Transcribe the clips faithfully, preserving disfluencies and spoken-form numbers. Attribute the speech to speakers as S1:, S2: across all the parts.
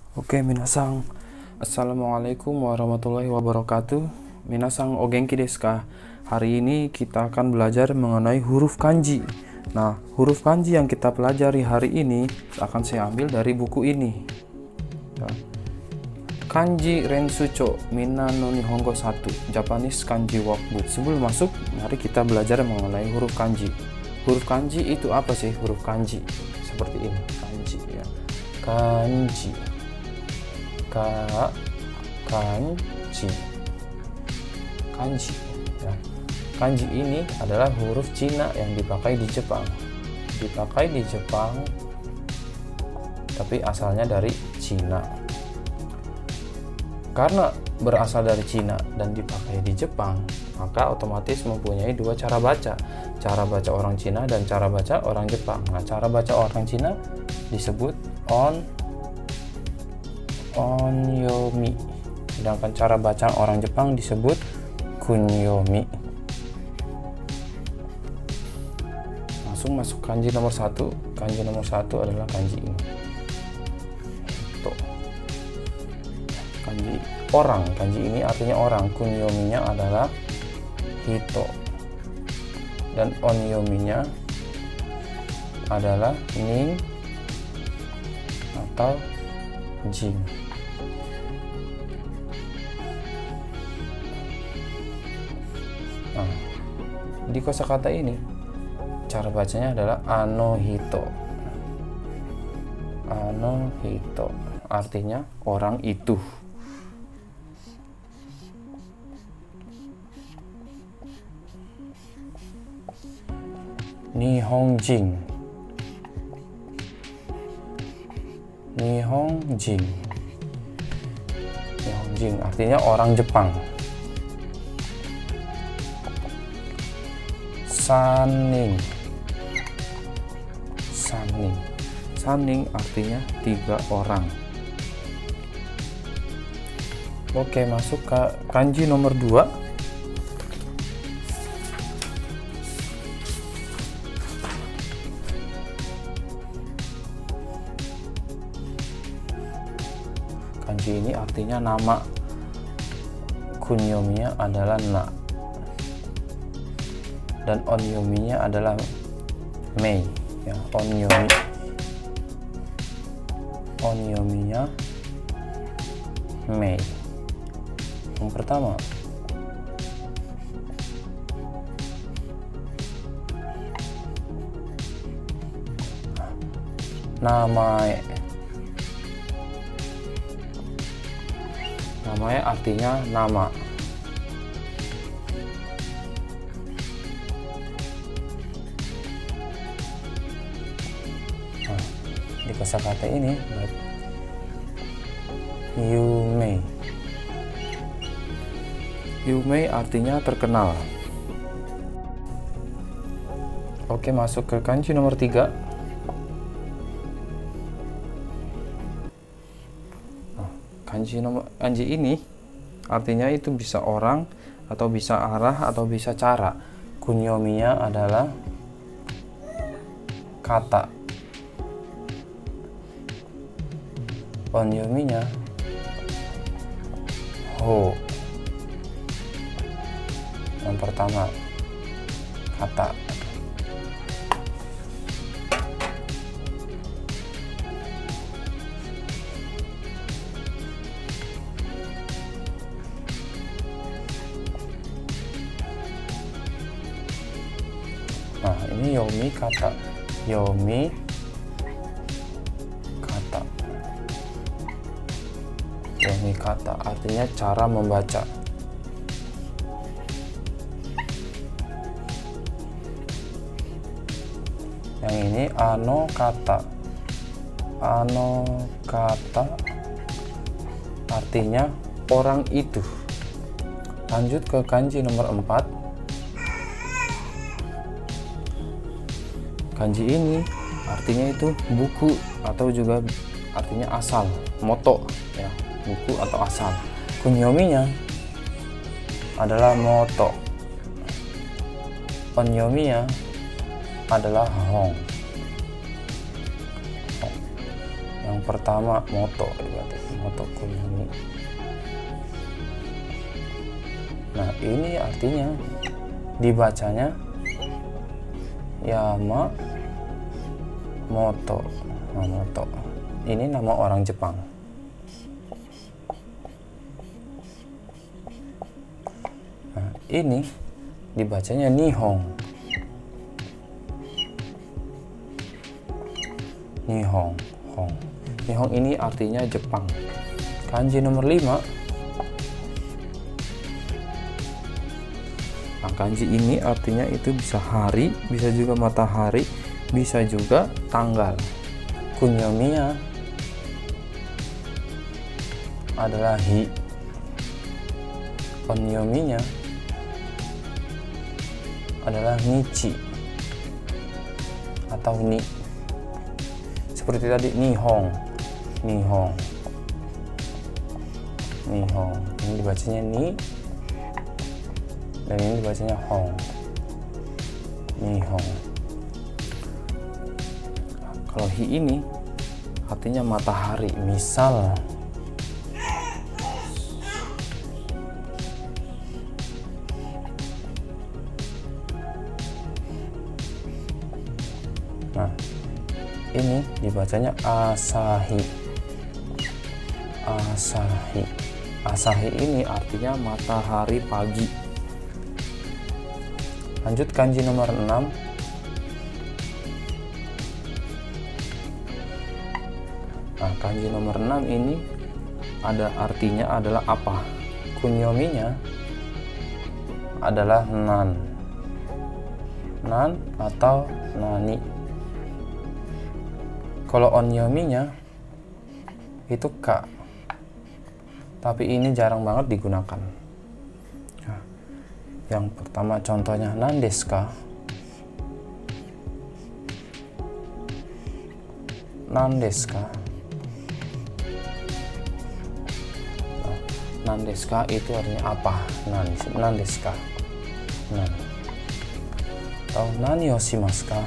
S1: Oke, minasang. Assalamualaikum warahmatullahi wabarakatuh. Minasang o genki desu ka? Hari ini kita akan belajar mengenai huruf kanji. Nah, huruf kanji yang kita pelajari hari ini akan saya ambil dari buku ini. Nah, Kanji Rensucho Minna no Nihongo satu Japanese Kanji Workbook. Sebelum masuk, mari kita belajar mengenai huruf kanji. Huruf kanji itu apa sih? Huruf kanji seperti ini, kanji ya. Kanji. Ka kanji. Kanji ya. Kanji ini adalah huruf Cina yang dipakai di Jepang. Dipakai di Jepang tapi asalnya dari Cina. Karena berasal dari Cina dan dipakai di Jepang, maka otomatis mempunyai dua cara baca. Cara baca orang Cina dan cara baca orang Jepang. Nah, cara baca orang Cina disebut on onyomi. Sedangkan cara baca orang Jepang disebut kunyomi. Langsung masuk kanji nomor satu. Kanji nomor satu adalah kanji ini. Tuh. Kanji orang. Kanji ini artinya orang. Kunyominya adalah hito. Dan onyominya adalah ning atau jin. Nah, di kosakata ini cara bacanya adalah anohito. Anohito artinya orang itu. Nihonjin. Nihonjin. Nihonjin artinya orang Jepang. Sanning. Sanning. Sanning artinya tiga orang. Oke, masuk ke kanji nomor dua. Kanji ini artinya nama. Kunyominya adalah na. Dan onyominya adalah mei. Ya, onyomi. Onyominya mei. Yang pertama, namae. Namae artinya nama. Nah, di kosakata ini yume. Yume artinya terkenal. Oke, masuk ke kanji nomor tiga. Kanji nomor kanji ini artinya itu bisa orang atau bisa arah atau bisa cara. Kunyominya adalah kata. Onyominya ho. Yang pertama kata. Nah, ini yomi kata. Yomi kata. Yomi kata artinya cara membaca. Yang ini ano kata. Ano kata artinya orang itu. Lanjut ke kanji nomor empat. Kanji ini artinya itu buku atau juga artinya asal, moto ya, buku atau asal. Kunyominya adalah moto. Onyominya adalah hong. Yang pertama moto, moto kunyomi. Nah ini artinya dibacanya Yama moto. Nah, moto ini nama orang Jepang. Nah ini dibacanya Nihong. Nihong, Hong. Nihong ini artinya Jepang. Kanji nomor lima. Nah, kanji ini artinya itu bisa hari, bisa juga matahari, bisa juga tanggal. Kunyominya adalah hi. Onyominya adalah nichi atau ni. Seperti tadi Nihong, Nihong, Nihong. Ini dibacanya ni, dan ini dibacanya Hong, Nihong. Kalau hi ini artinya matahari. Misal nah ini dibacanya Asahi. Asahi. Asahi ini artinya matahari pagi. Lanjut kanji nomor enam. Nah, kanji nomor enam ini ada artinya adalah apa? Kunyominya adalah nan. Nan atau nani. Kalau onyominya itu ka, tapi ini jarang banget digunakan. Nah, yang pertama contohnya nandeska. Nandeska. Nah, nandeska itu artinya apa? Nan, nandeska. Nan. Atau nani o shimasu ka?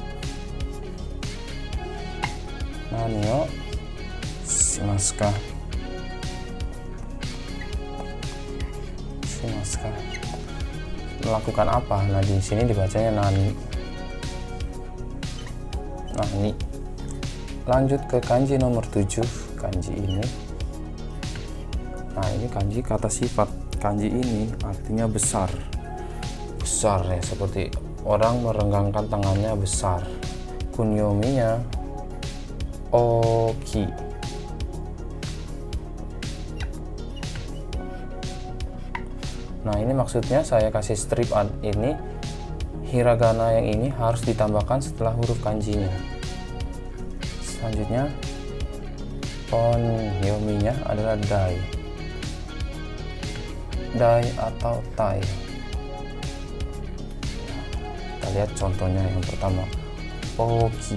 S1: Nani o shimasu ka? Shimasu ka? Melakukan apa? Nah di sini dibacanya nani. Nani. Lanjut ke kanji nomor tujuh. Kanji ini. Nah ini kanji kata sifat. Kanji ini artinya besar. Besar ya, seperti orang merenggangkan tangannya besar. Kunyominya oki. Nah ini maksudnya saya kasih strip ini, hiragana yang ini harus ditambahkan setelah huruf kanjinya. Selanjutnya onyominya adalah dai. Dai atau tai. Kita lihat contohnya yang pertama. Oki.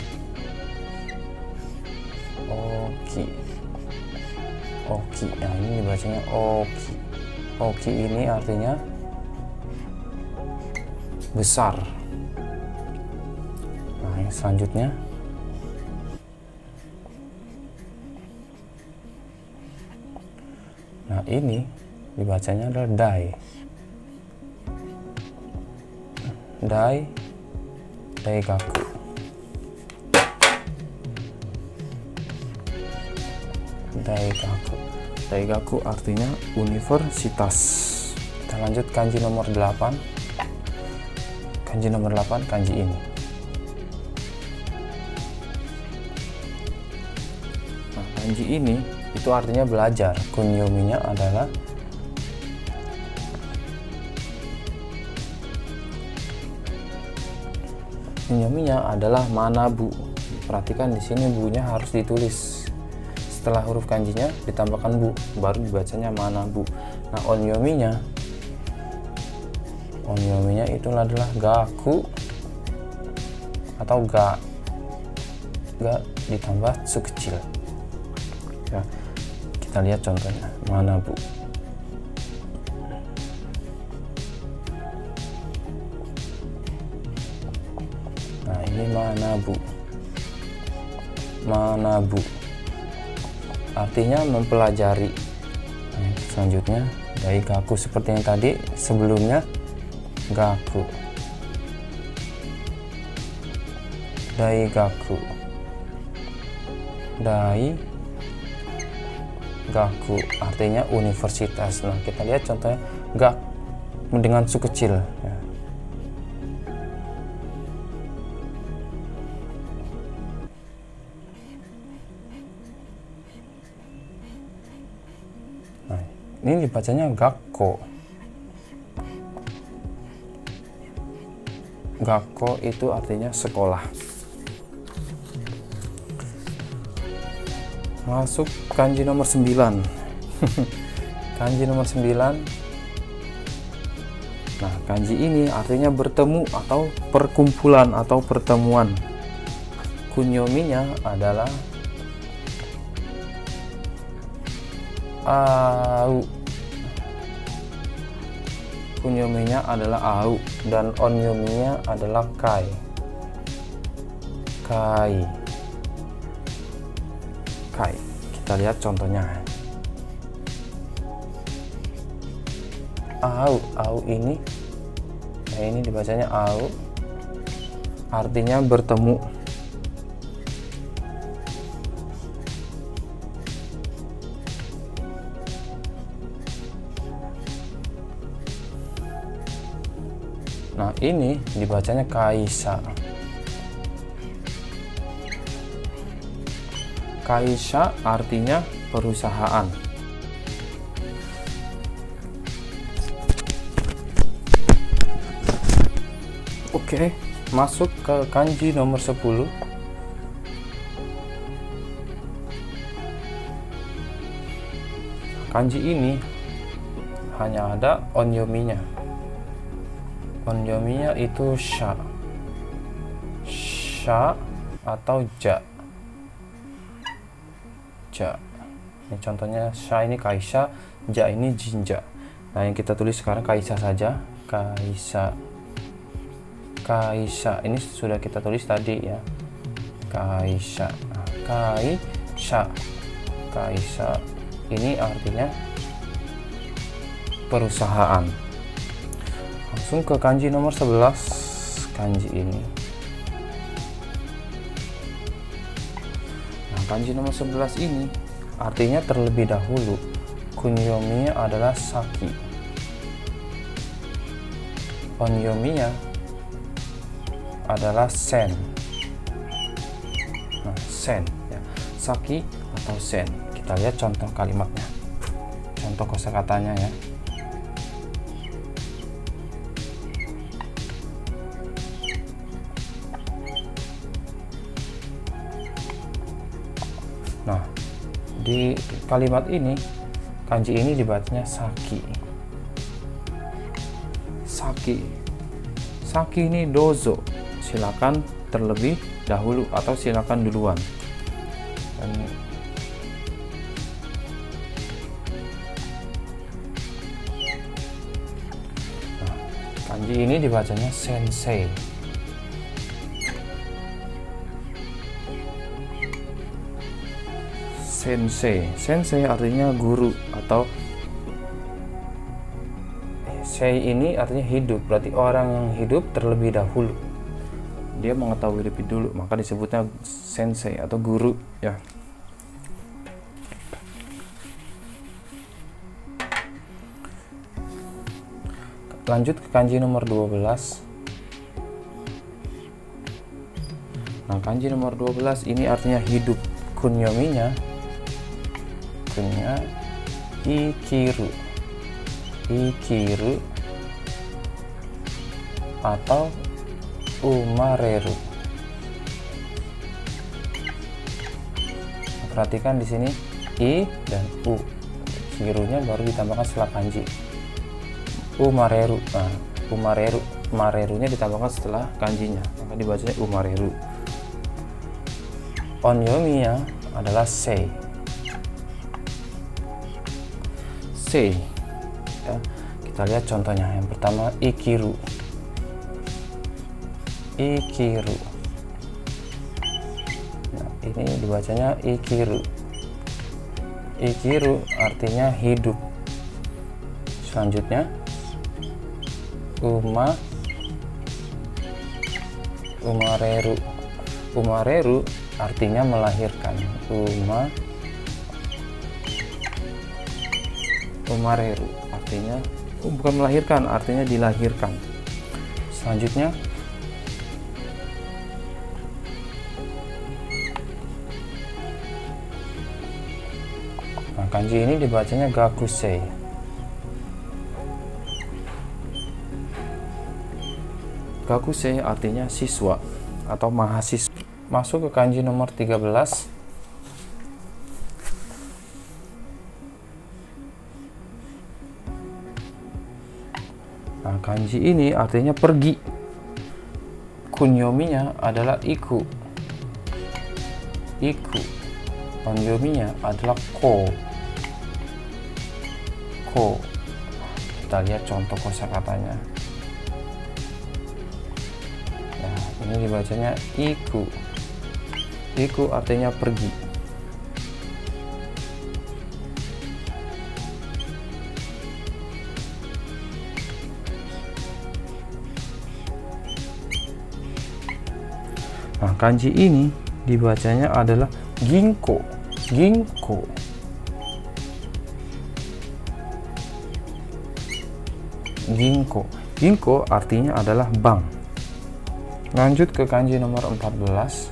S1: Oki. Oki. Nah ini dibacanya oki. Oki ini artinya besar. Nah yang selanjutnya nah ini dibacanya adalah dai. Dai, daigaku. Daigaku. Daigaku artinya universitas. Kita lanjut kanji nomor delapan. Kanji nomor delapan, kanji ini. Nah, kanji ini itu artinya belajar. Kunyominya adalah Kunyominya adalah manabu. Perhatikan di sini bunya harus ditulis. Setelah huruf kanjinya ditambahkan bu, baru dibacanya manabu. Nah, onyominya onyominya itu adalah gaku atau ga. Ga ditambah su kecil. Ya, kita lihat contohnya. Manabu. Nah, ini manabu. Manabu. artinya mempelajari. Nah, selanjutnya daigaku seperti yang tadi sebelumnya, gaku. Daigaku. Daigaku artinya universitas. Nah, kita lihat contohnya gak dengan su kecil ya. Nah, ini dibacanya gakko. Gakko itu artinya sekolah. Masuk kanji nomor sembilan. Kanji nomor sembilan. Nah, kanji ini artinya bertemu atau perkumpulan atau pertemuan. Kunyominya adalah au. Kunyominya adalah au dan onyominya adalah kai. Kai. Kai. Kita lihat contohnya. Au, au ini, nah ini dibacanya au, artinya bertemu. Nah ini dibacanya kaisa. Kaisa artinya perusahaan. Oke, masuk ke kanji nomor sepuluh. Kanji ini hanya ada onyominya. Onyominya itu sha. Sha atau ja. Ja. Ini contohnya sha ini kaisa, ja ini jinja. Nah, yang kita tulis sekarang kaisa saja. Kaisa. Kaisa ini sudah kita tulis tadi ya. Kaisa. Nah, kaisa. Kaisa ini artinya perusahaan. Langsung ke kanji nomor sebelas. Kanji ini. Nah, kanji nomor sebelas ini artinya terlebih dahulu. Kunyominya adalah saki. Onyominya adalah sen. Nah, sen ya. Saki atau sen. Kita lihat contoh kalimatnya. Contoh kosakatanya ya. Nah, di kalimat ini kanji ini dibacanya saki. Saki. Saki ini dozo. Silakan terlebih dahulu atau silakan duluan. Dan nah, kanji ini dibacanya sensei. Sensei. Sensei artinya guru atau sei ini artinya hidup. Berarti orang yang hidup terlebih dahulu. Dia mengetahui lebih dulu, maka disebutnya sensei atau guru ya. Lanjut ke kanji nomor dua belas. Nah, kanji nomor dua belas ini artinya hidup. Kunyominya kunya ikiru. Ikiru atau umareru. Perhatikan di sini i dan u. Kirunya baru ditambahkan setelah kanji. Umareru. Nah, umareru, marerunya ditambahkan setelah kanjinya, maka dibacanya umareru. Onyominya adalah sei. Sei. Ya, kita lihat contohnya. Yang pertama ikiru. Ikiru. Nah, ini dibacanya ikiru. Ikiru artinya hidup. Selanjutnya uma umareru. Umareru artinya melahirkan. Uma umareru artinya oh, bukan melahirkan, artinya dilahirkan. Selanjutnya nah, kanji ini dibacanya gakusei. Gakusei artinya siswa atau mahasiswa. Masuk ke kanji nomor tiga belas. Nah, kanji ini artinya pergi. Kunyominya adalah iku. Iku. Onyominya adalah ko. Ko. Kita lihat contoh kosakatanya. Nah, ini dibacanya iku. Iku artinya pergi. Nah, kanji ini dibacanya adalah ginko. Ginko. Ginko. Ginko artinya adalah bank. Lanjut ke kanji nomor empat belas.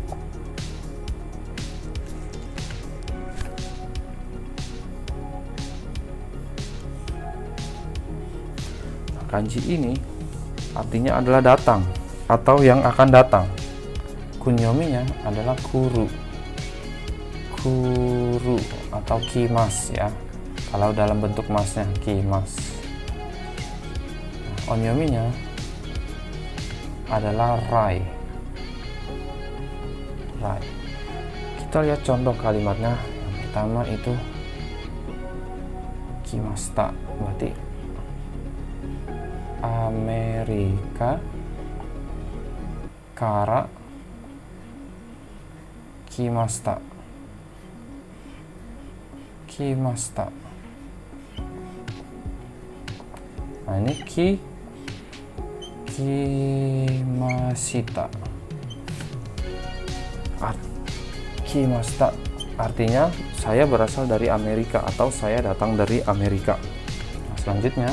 S1: Nah, kanji ini artinya adalah datang atau yang akan datang. Kunyominya adalah kuru. Kuru atau kimas ya. Kalau dalam bentuk masnya kimas. Onyominya adalah rai. Rai. Kita lihat contoh kalimatnya. Yang pertama itu kimasta, berarti Amerika kara kimasta. Kimasta. Nah, ini ki kimasita. Art kimasta artinya saya berasal dari Amerika atau saya datang dari Amerika. Nah, selanjutnya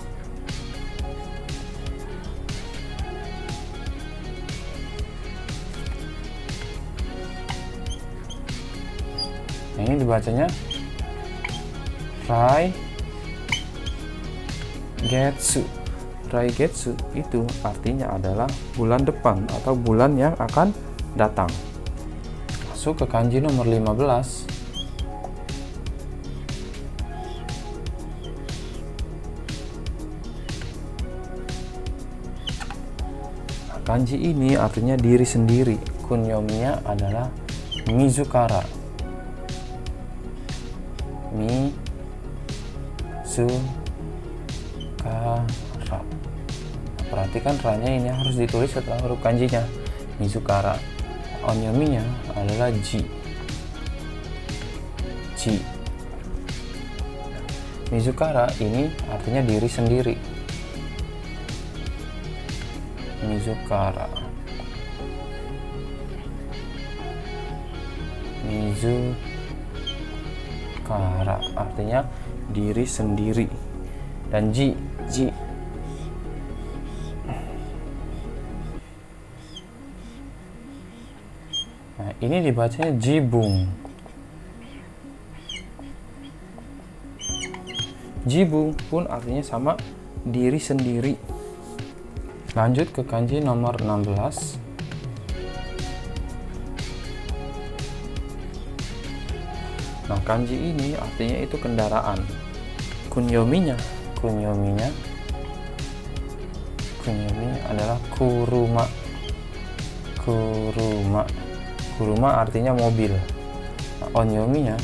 S1: nah, ini dibacanya Rai Getsu. Rai Getsu itu artinya adalah bulan depan atau bulan yang akan datang. Masuk ke kanji nomor lima belas. Nah, kanji ini artinya diri sendiri. Kunyominya adalah Mizukara. Mi su ka ra. Perhatikan ra-nya ini harus ditulis setelah huruf kanjinya. Mizukara. Onyominya adalah ji. Ji. Mizukara ini artinya diri sendiri. Mizukara. Mizukara artinya diri sendiri. Dan ji, ji nah, ini dibacanya jibung. Jibung pun artinya sama, diri sendiri. Lanjut ke kanji nomor enam belas. Nah, kanji ini artinya itu kendaraan. Kunyominya, kunyominya, kunyominya adalah kuruma. Kuruma. Kuruma artinya mobil. Nah, onyominya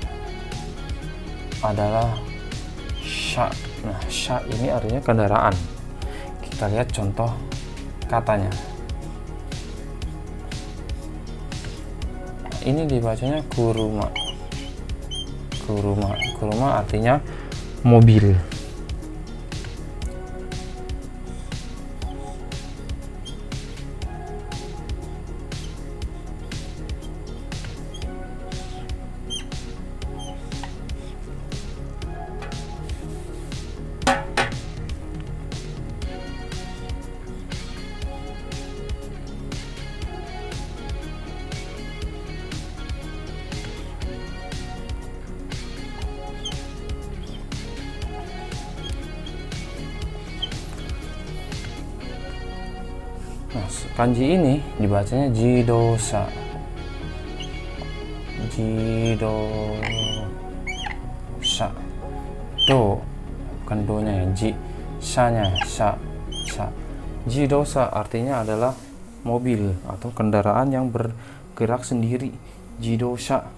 S1: adalah sha. Nah, sha ini artinya kendaraan. Kita lihat contoh katanya. Nah, ini dibacanya kuruma. kuruma. Kuruma artinya mobil. Nah, kanji ini dibacanya jidosa. Jidosa. Do, bukan do-nya ya, ji. Sha-nya, sha, sha. Jidosa artinya adalah mobil atau kendaraan yang bergerak sendiri. Jidosa.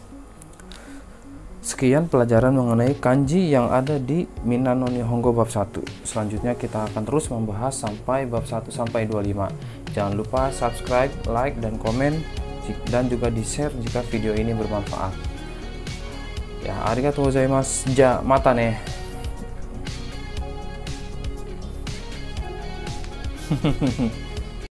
S1: Sekian pelajaran mengenai kanji yang ada di Minnan no Nihongo bab satu. Selanjutnya kita akan terus membahas sampai bab satu sampai dua puluh lima. Jangan lupa subscribe, like, dan komen, dan juga di-share jika video ini bermanfaat. Ya, arigatou gozaimasu. Ja, mata ne.